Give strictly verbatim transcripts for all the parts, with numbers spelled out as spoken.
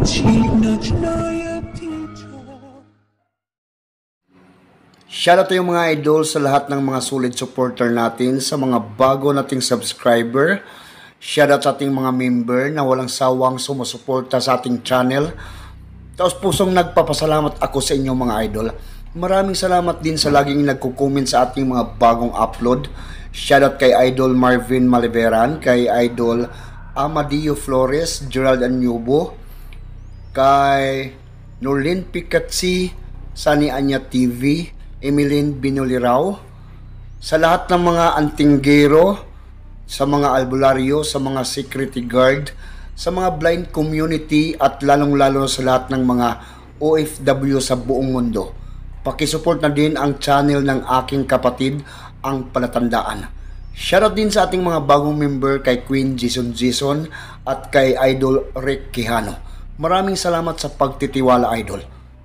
Shoutout yung mga idol sa lahat ng mga solid supporter natin, sa mga bago nating subscriber. Shoutout sa ating mga member na walang sawang sumusuporta sa ating channel. Taos pusong nagpapasalamat ako sa inyo mga idol. Maraming salamat din sa laging nagko-comment sa ating mga bagong upload. Shoutout kay Idol Marvin Maliveran, kay Idol Amadio Flores, Gerald Anyubo, kay Norlin Picatsi, Sunny Anya T V, Emeline Binolirao, sa lahat ng mga antinggero, sa mga albularyo, sa mga security guard, sa mga blind community at lalong-lalo sa lahat ng mga O F W sa buong mundo. Pakisupport na din ang channel ng aking kapatid, ang Palatandaan. Shoutout din sa ating mga bagong member kay Queen Jason Jason at kay Idol Rick Quijano. Maraming salamat sa pagtitiwala, idol.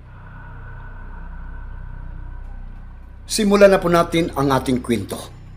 Simulan na po natin ang ating kwento.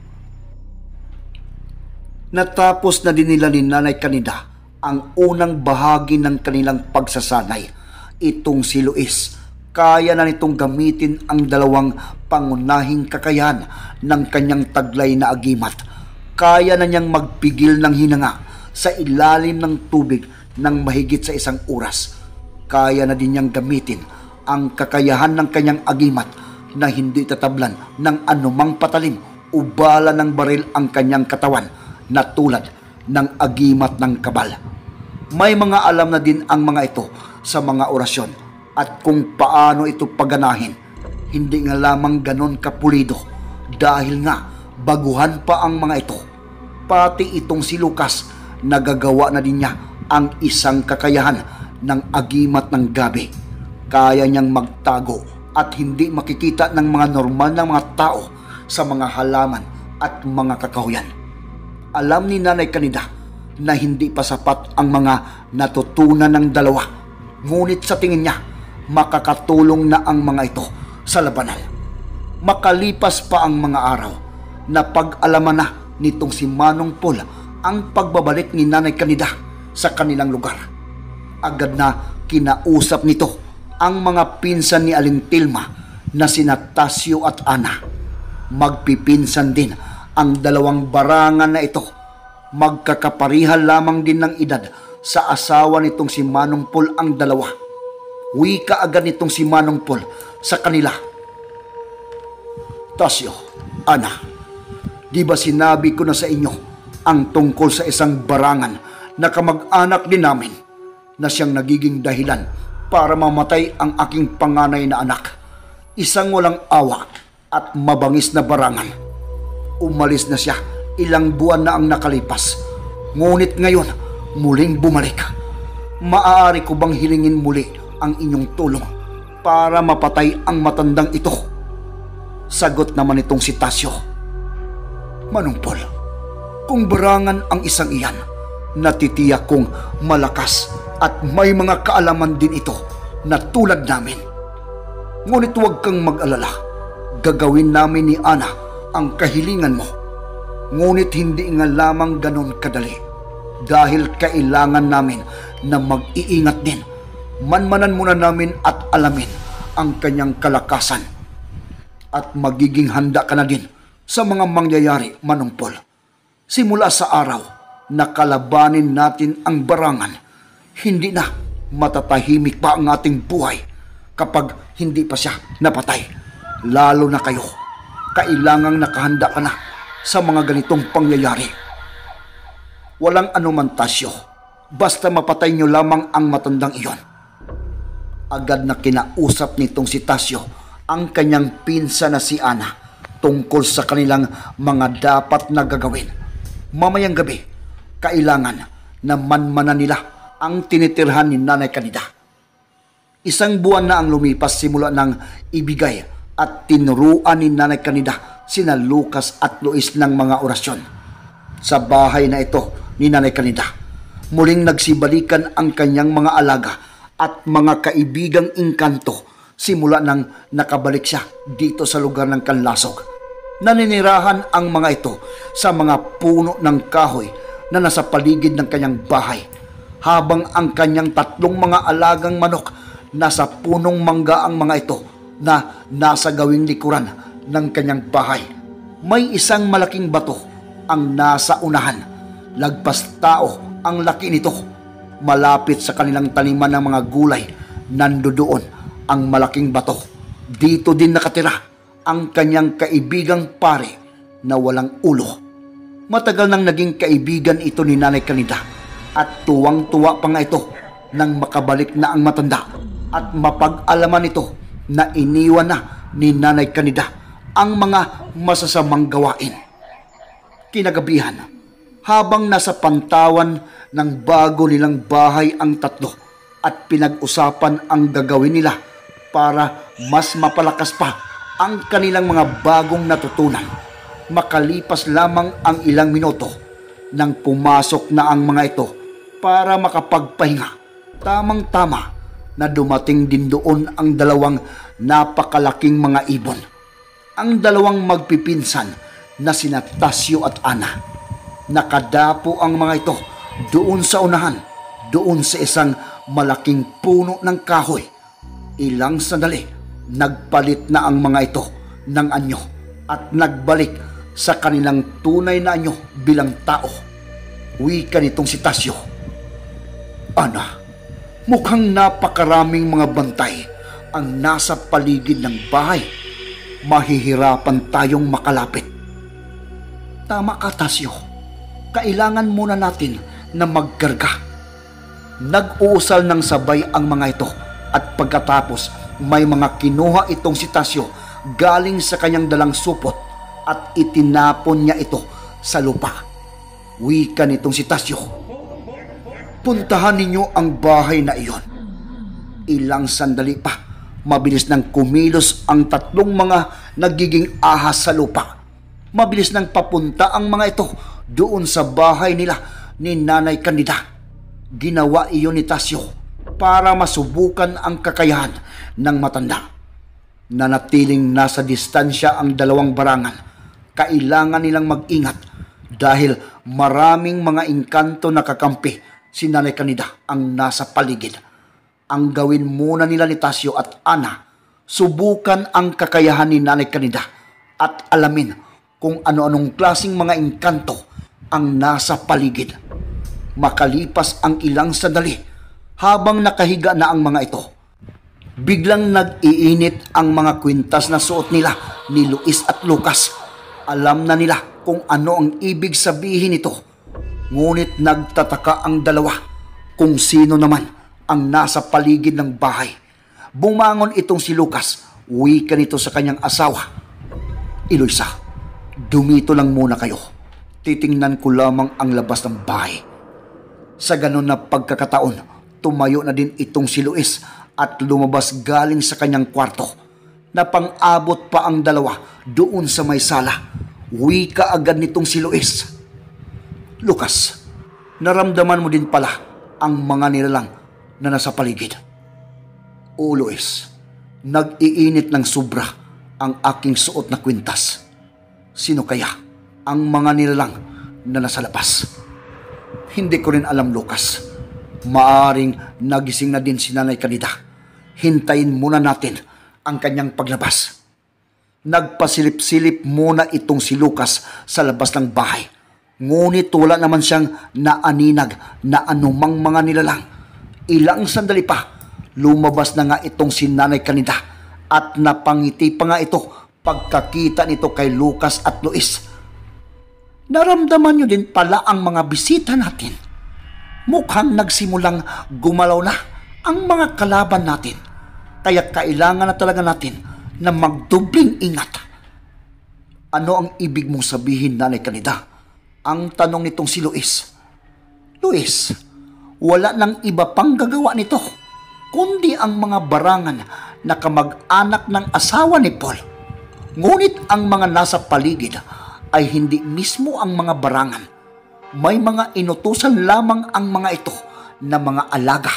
Natapos na din nila ni Nanay Canida ang unang bahagi ng kanilang pagsasanay. Itong si Luis, kaya na nitong gamitin ang dalawang pangunahing kakayahan ng kanyang taglay na agimat. Kaya na niyang magpigil ng hinanga sa ilalim ng tubig ng mahigit sa isang oras. Kaya na din niyang gamitin ang kakayahan ng kanyang agimat na hindi tatablan ng anumang patalim o bala ng baril ang kanyang katawan na tulad ng agimat ng kabal. May mga alam na din ang mga ito sa mga orasyon at kung paano ito paganahin. Hindi nga lamang ganon kapulido dahil nga baguhan pa ang mga ito. Pati itong si Lucas, nagagawa na din niya ang isang kakayahan ng agimat ng gabi. Kaya niyang magtago at hindi makikita ng mga normal na mga tao sa mga halaman at mga kakahuyan. Alam ni Nanay Canida na hindi pa sapat ang mga natutunan ng dalawa. Ngunit sa tingin niya, makakatulong na ang mga ito sa labanan. Makalipas pa ang mga araw, na pag-alaman na nitong si Manong Paul ang pagbabalik ni Nanay Canida sa kanilang lugar. Agad na kinausap nito ang mga pinsan ni Aling Tilma na sina Tasio at Ana. Magpipinsan din ang dalawang barangan na ito. Magkakaparihal lamang din ng edad sa asawa nitong si Manong Paul ang dalawa. Wika agad nitong si Manong Paul sa kanila. Tasio, Ana, di ba sinabi ko na sa inyo ang tungkol sa isang barangan na kamag-anak din namin na siyang nagiging dahilan para mamatay ang aking panganay na anak? Isang walang awa at mabangis na barangan. Umalis na siya ilang buwan na ang nakalipas. Ngunit ngayon, muling bumalik. Maaari ko bang hilingin muli ang inyong tulong para mapatay ang matandang ito? Sagot naman itong si Tasio. Manong Paul, kung barangan ang isang iyan, natitiyak kong malakas at may mga kaalaman din ito na tulad namin. Ngunit huwag kang mag-alala. Gagawin namin ni Ana ang kahilingan mo. Ngunit hindi nga lamang ganon kadali. Dahil kailangan namin na mag-iingat din. Manmanan muna namin at alamin ang kanyang kalakasan. At magiging handa ka na din sa mga mangyayari, Manong Paul. Simula sa araw na kalabanin natin ang barangan, hindi na matatahimik pa ang ating buhay kapag hindi pa siya napatay. Lalo na kayo, kailangang nakahanda ka na sa mga ganitong pangyayari. Walang anuman, Tasio, basta mapatay niyo lamang ang matandang iyon. Agad na kinausap nitong si Tasio ang kanyang pinsa na si Ana tungkol sa kanilang mga dapat na gagawin. Mamayang gabi, kailangan na manmanan nila ang tinitirhan ni Nanay Canida. Isang buwan na ang lumipas simula ng ibigay at tinuruan ni Nanay Canida sina Lucas at Luis ng mga orasyon. Sa bahay na ito ni Nanay Canida, muling nagsibalikan ang kanyang mga alaga at mga kaibigang engkanto simula nang nakabalik siya dito sa lugar ng Kanlasog. Naninirahan ang mga ito sa mga puno ng kahoy na nasa paligid ng kanyang bahay habang ang kanyang tatlong mga alagang manok nasa punong mangga ang mga ito na nasa gawing likuran ng kanyang bahay. May isang malaking bato ang nasa unahan. Lagpas tao ang laki nito. Malapit sa kanilang taniman ng mga gulay, nandoon ang malaking bato. Dito din nakatira ang kanyang kaibigang pare na walang ulo. Matagal nang naging kaibigan ito ni Nanay Kanida at tuwang-tuwa pa nga ito nang makabalik na ang matanda at mapag-alaman ito na iniwan na ni Nanay Kanida ang mga masasamang gawain. Kinagabihan, habang nasa pantawan ng bago nilang bahay ang tatlo at pinag-usapan ang gagawin nila para mas mapalakas pa ang kanilang mga bagong natutunan, makalipas lamang ang ilang minuto nang pumasok na ang mga ito para makapagpahinga. Tamang-tama na dumating din doon ang dalawang napakalaking mga ibon. Ang dalawang magpipinsan na sina Tasyo at Ana. Nakadapo ang mga ito doon sa unahan, doon sa isang malaking puno ng kahoy. Ilang sandali, nagpalit na ang mga ito ng anyo at nagbalik sa kanilang tunay na anyo bilang tao. Wika nitong si Tasyo, "Ana, mukhang napakaraming mga bantay ang nasa paligid ng bahay. Mahihirapan tayong makalapit." "Tama ka, Tasyo. Kailangan muna natin na magkarga." Nag-uusal ng sabay ang mga ito at pagkatapos may mga kinuha itong si Tasyo galing sa kanyang dalang supot at itinapon niya ito sa lupa. Wika nitong si Tasyo, "Puntahan ninyo ang bahay na iyon." Ilang sandali pa, mabilis nang kumilos ang tatlong mga nagiging ahas sa lupa. Mabilis nang papunta ang mga ito doon sa bahay nila ni Nanay Kanida. Ginawa iyon ni Tasyo para masubukan ang kakayahan ng matanda. Nanatiling nasa distansya ang dalawang barangan. Kailangan nilang mag-ingat dahil maraming mga engkanto na kakampi si Nanay Kanida ang nasa paligid. Ang gawin muna nila ni Tasyo at Ana, subukan ang kakayahan ni Nanay Kanida at alamin kung ano-anong klaseng mga engkanto ang nasa paligid. Makalipas ang ilang sandali, habang nakahiga na ang mga ito, biglang nag-iinit ang mga kwintas na suot nila ni Luis at Lucas. Alam na nila kung ano ang ibig sabihin nito. Ngunit nagtataka ang dalawa kung sino naman ang nasa paligid ng bahay. Bumangon itong si Lucas. Wika nito sa kanyang asawa, "Eloisa, dumito lang muna kayo. Titingnan ko lamang ang labas ng bahay." Sa ganun na pagkakataon, tumayo na din itong si Luis at lumabas galing sa kanyang kwarto. Napang-abot pa ang dalawa doon sa may sala. Wika agad nitong si Luis, "Lucas, naramdaman mo din pala ang mga nilalang na nasa paligid?" "Oo, Luis, nag-iinit ng sobra ang aking suot na kwintas." "Sino kaya ang mga nilalang na nasa labas?" "Hindi ko rin alam, Lucas. Maaring nagising na din si Nanay Kanida. Hintayin muna natin ang kanyang paglabas." Nagpasilip-silip muna itong si Lucas sa labas ng bahay. Ngunit wala naman siyang naaninag na anumang mga nilalang. Ilang sandali pa, lumabas na nga itong si Nanay Kanida at napangiti pa nga ito pagkakita nito kay Lucas at Luis. "Naramdaman nyo din pala ang mga bisita natin. Mukhang nagsimulang gumalaw na ang mga kalaban natin. Kaya kailangan na talaga natin na magdubling ingat." "Ano ang ibig mong sabihin, Nanay Kanida?" ang tanong nitong si Luis. "Luis, wala nang iba pang gagawa nito kundi ang mga barangan na kamag-anak ng asawa ni Paul. Ngunit ang mga nasa paligid ay hindi mismo ang mga barangan. May mga inutusan lamang ang mga ito na mga alaga."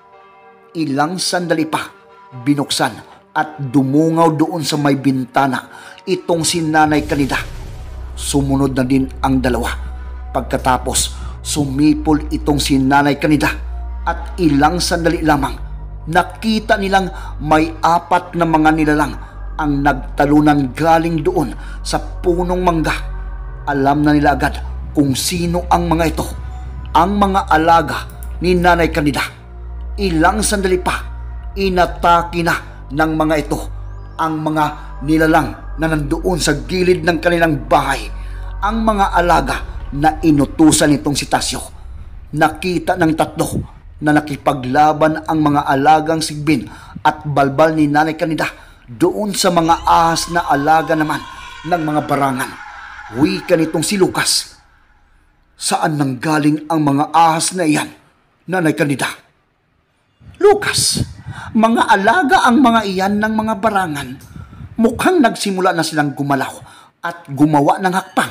Ilang sandali pa, binuksan at dumungaw doon sa may bintana itong si Nanay Kanida. Sumunod na din ang dalawa. Pagkatapos, sumipol itong si Nanay Kanida At ilang sandali lamang, nakita nilang may apat na mga nilalang ang nagtalunan galing doon sa punong mangga. Alam na nila agad kung sino ang mga ito, ang mga alaga ni Nanay Candida. Ilang sandali pa, inatake na ng mga ito ang mga nilalang na nandoon sa gilid ng kanilang bahay. Ang mga alaga na inutusan nitong si Tasyo. Nakita ng tatlo na nakipaglaban ang mga alagang sigbin at balbal ni Nanay Candida doon sa mga ahas na alaga naman ng mga barangan. Wika nitong si Lucas, "Saan nanggaling ang mga ahas na iyan, Nanay Candida?" "Lucas, mga alaga ang mga iyan ng mga barangan. Mukhang nagsimula na silang gumalaw at gumawa ng hakbang."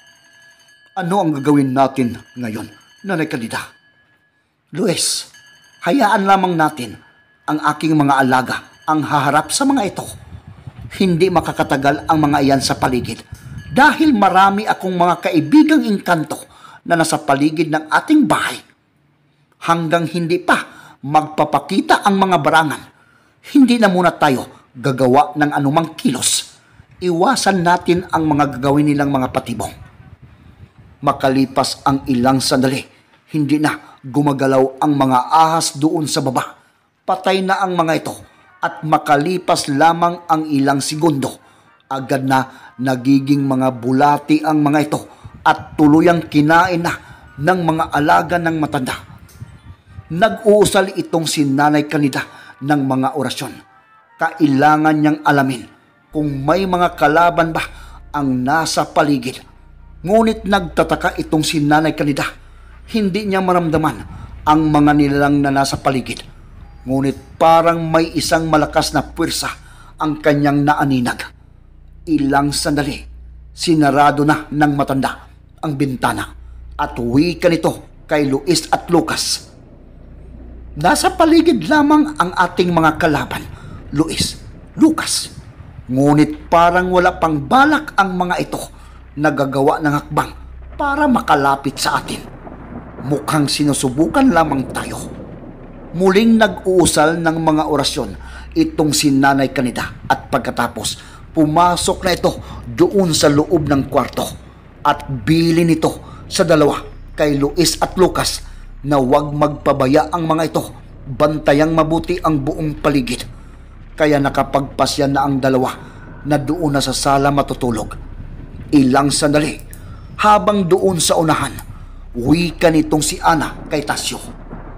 "Ano ang gagawin natin ngayon, Nanay Candida?" "Luis, hayaan lamang natin ang aking mga alaga ang haharap sa mga ito. Hindi makakatagal ang mga iyan sa paligid dahil marami akong mga kaibigang engkanto na nasa paligid ng ating bahay. Hanggang hindi pa magpapakita ang mga barangan, hindi na muna tayo gagawa ng anumang kilos. Iwasan natin ang mga gagawin nilang mga patibong." Makalipas ang ilang sandali, hindi na gumagalaw ang mga ahas doon sa baba. Patay na ang mga ito at makalipas lamang ang ilang segundo, agad na nagiging mga bulati ang mga ito at tuluyang kinain na ng mga alaga ng matanda. Nag-uusal itong si Nanay Candida ng mga orasyon. Kailangan niyang alamin kung may mga kalaban ba ang nasa paligid. Ngunit nagtataka itong si Nanay Candida. Hindi niya maramdaman ang mga nilalang na nasa paligid. Ngunit parang may isang malakas na puwersa ang kanyang naaninag. Ilang sandali, sinarado na ng matanda ang bintana at wika nito kay Luis at Lucas. "Nasa paligid lamang ang ating mga kalaban, Luis, Lucas. Ngunit parang wala pang balak ang mga ito na gagawa ng hakbang para makalapit sa atin. Mukhang sinusubukan lamang tayo." Muling nag-uusal ng mga orasyon itong si Nanay Candida at pagkatapos pumasok na ito doon sa loob ng kwarto at bilin nito sa dalawa kay Luis at Lucas na huwag magpabaya ang mga ito, bantayang mabuti ang buong paligid. Kaya nakapagpasya na ang dalawa na doon na sa sala matutulog. Ilang sandali, habang doon sa unahan, wika nitong si Ana kay Tasyo.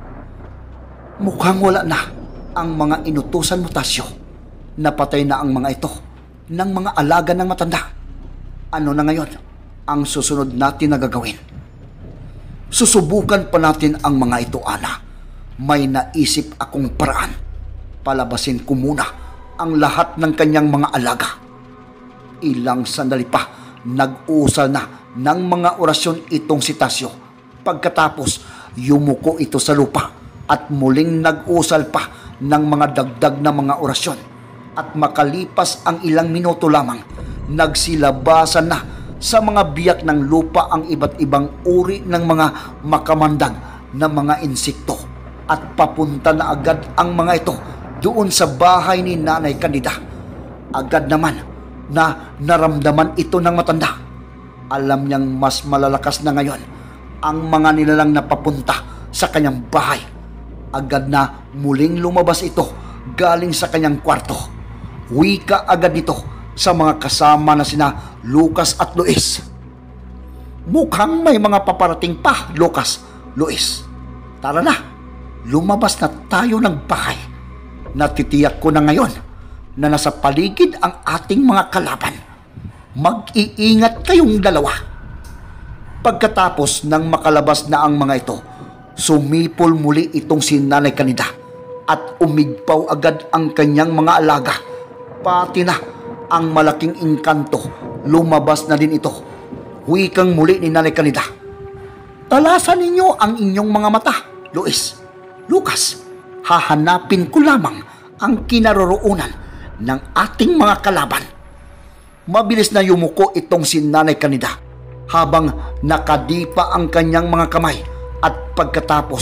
"Mukhang wala na ang mga inutusan mo, Tasyo. Napatay na ang mga ito ng mga alaga ng matanda. Ano na ngayon ang susunod natin na gagawin?" "Susubukan pa natin ang mga ito, Ana. May naisip akong paraan. Palabasin ko muna ang lahat ng kanyang mga alaga." Ilang sandali pa, nag-usal na ng mga orasyon itong si Tasyo. Pagkatapos, yumuko ito sa lupa at muling nag-usal pa ng mga dagdag na mga orasyon. At makalipas ang ilang minuto lamang, nagsilabasan na sa mga biyak ng lupa ang iba't ibang uri ng mga makamandag na mga insekto. At papunta na agad ang mga ito doon sa bahay ni Nanay Candida. Agad naman na naramdaman ito ng matanda. Alam niyang mas malalakas na ngayon ang mga nilalang na papunta sa kanyang bahay. Agad na muling lumabas ito galing sa kanyang kwarto. Wika agad nito sa mga kasama na sina Lucas at Luis. "Mukhang may mga paparating pa, Lucas, Luis. Tara na, lumabas na tayo ng bahay. Natitiyak ko na ngayon na nasa paligid ang ating mga kalaban. Mag-iingat kayong dalawa." Pagkatapos ng makalabas na ang mga ito, sumipol muli itong si Nanay Candida at umigpaw agad ang kanyang mga alaga. Pati na ang malaking engkanto, lumabas na din ito. Wikang muli ni Nanay Candida, "Talasan ninyo ang inyong mga mata, Luis, Lucas. Hahanapin ko lamang ang kinaroroonan ng ating mga kalaban." Mabilis na yumuko itong si Nanay Candida habang nakadipa ang kanyang mga kamay. At pagkatapos,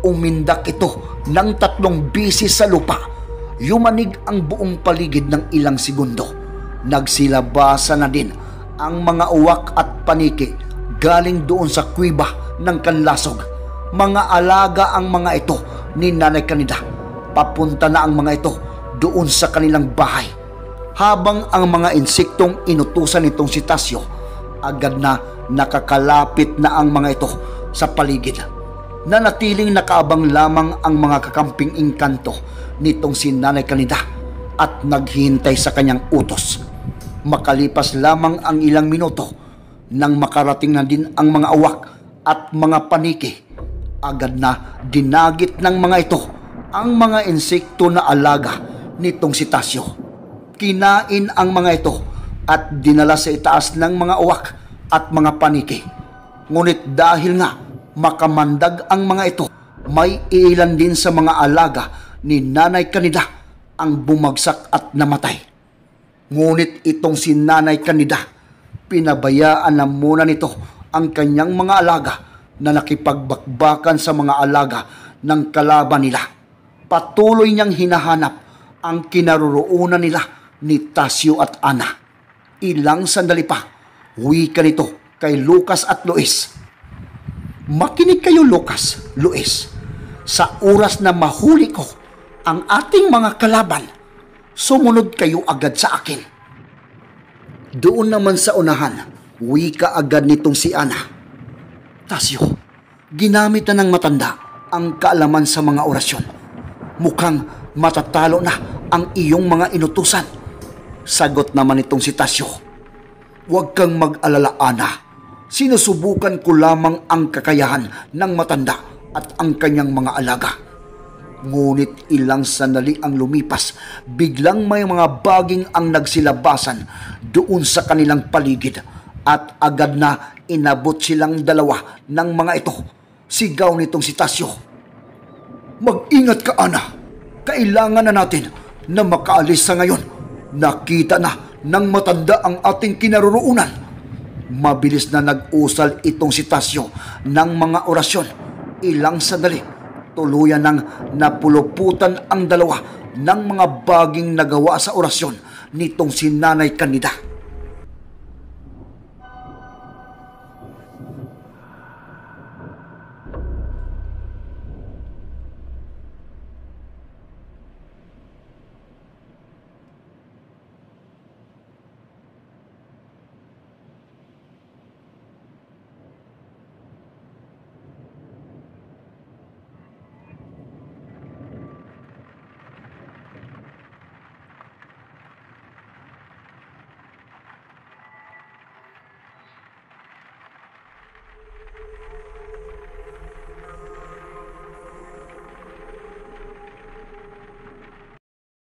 Umindak ito ng tatlong bisis sa lupa. Yumanig ang buong paligid ng ilang segundo. Nagsilabasa na din ang mga uwak at paniki galing doon sa kuweba ng kanlasog. Mga alaga ang mga ito ni Nanay Canida. Papunta na ang mga ito doon sa kanilang bahay. Habang ang mga insektong inutusan nitong si Tasyo, agad na nakakalapit na ang mga ito sa paligid. Nanatiling nakaabang lamang ang mga kakamping engkanto nitong si Nanay Canida at naghihintay sa kanyang utos. Makalipas lamang ang ilang minuto nang makarating na din ang mga awak at mga paniki, agad na dinagit ng mga ito ang mga insekto na alaga nitong si Tasyo. Kinain ang mga ito at dinala sa itaas ng mga uwak at mga paniki. Ngunit dahil nga makamandag ang mga ito, may ilan din sa mga alaga ni Nanay Canida ang bumagsak at namatay. Ngunit itong si Nanay Canida, pinabayaan na muna nito ang kanyang mga alaga na nakipagbakbakan sa mga alaga ng kalaban nila. Patuloy niyang hinahanap ang kinaroroonan nila ni Tasyo at Ana. Ilang sandali pa, wika nito kay Lucas at Luis. Makinig kayo, Lucas, Luis. Sa oras na mahuli ko ang ating mga kalaban, sumunod kayo agad sa akin. Doon naman sa unahan, wika agad nitong si Ana. Tasyo, ginamit na ng matanda ang kaalaman sa mga orasyon. Mukhang matatalo na ang iyong mga inutusan. Sagot naman itong si Tasyo. Huwag kang mag-alala, Ana. Sinusubukan ko lamang ang kakayahan ng matanda at ang kanyang mga alaga. Ngunit ilang sandali ang lumipas, biglang may mga baging ang nagsilabasan doon sa kanilang paligid at agad na inabot silang dalawa ng mga ito. Sigaw nitong si Tasyo. Mag-ingat ka, Ana. Kailangan na natin na makaalis sa ngayon. Nakita na ng matanda ang ating kinaroroonan. Mabilis na nag-usal itong si Tasyo ng mga orasyon. Ilang sandali, tuluyan nang napuluputan ang dalawa ng mga baging nagawa sa orasyon nitong si Nanay Canida.